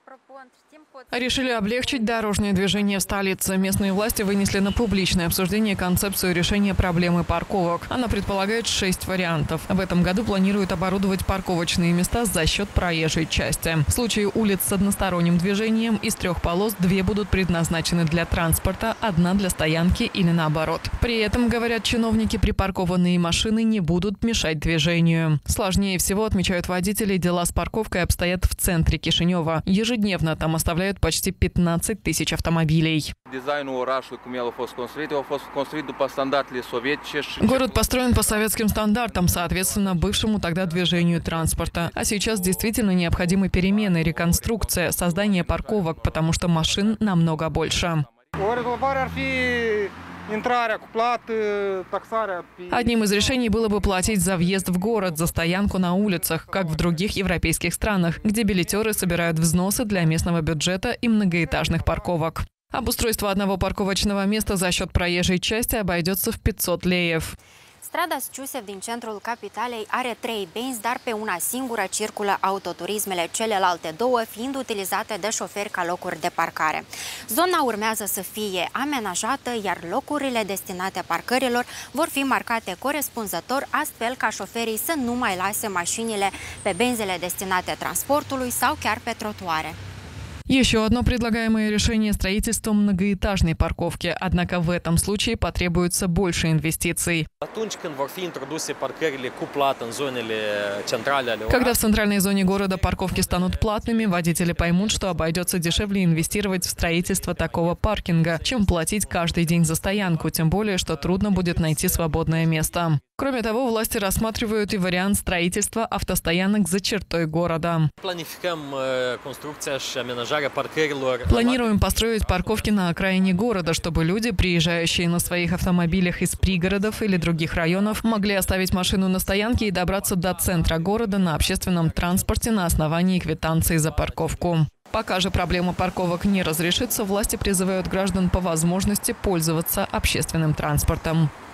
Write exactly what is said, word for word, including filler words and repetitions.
Решили облегчить дорожное движение в столице. Местные власти вынесли на публичное обсуждение концепцию решения проблемы парковок. Она предполагает шесть вариантов. В этом году планируют оборудовать парковочные места за счет проезжей части. В случае улиц с односторонним движением из трех полос две будут предназначены для транспорта, одна для стоянки или наоборот. При этом, говорят чиновники, припаркованные машины не будут мешать движению. Сложнее всего, отмечают водители, дела с парковкой обстоят в центре Кишинева. Ежедневно там оставляют почти пятнадцать тысяч автомобилей. Город построен по советским стандартам, соответственно, бывшему тогда движению транспорта. А сейчас действительно необходимы перемены, реконструкция, создание парковок, потому что машин намного больше. Одним из решений было бы платить за въезд в город, за стоянку на улицах, как в других европейских странах, где билетеры собирают взносы для местного бюджета и многоэтажных парковок. Обустройство одного парковочного места за счет проезжей части обойдется в пятьсот леев. Strada Sciusev din centrul capitalei are trei benzi, dar pe una singură circulă autoturismele, celelalte două fiind utilizate de șoferi ca locuri de parcare. Zona urmează să fie amenajată, iar locurile destinate parcărilor vor fi marcate corespunzător, astfel ca șoferii să nu mai lase mașinile pe benzile destinate transportului sau chiar pe trotuare. Еще одно предлагаемое решение – строительство многоэтажной парковки. Однако в этом случае потребуется больше инвестиций. Когда в центральной зоне города парковки станут платными, водители поймут, что обойдется дешевле инвестировать в строительство такого паркинга, чем платить каждый день за стоянку, тем более, что трудно будет найти свободное место. Кроме того, власти рассматривают и вариант строительства автостоянок за чертой города. Планируем построить парковки на окраине города, чтобы люди, приезжающие на своих автомобилях из пригородов или других районов, могли оставить машину на стоянке и добраться до центра города на общественном транспорте на основании квитанции за парковку. Пока же проблема парковок не разрешится, власти призывают граждан по возможности пользоваться общественным транспортом.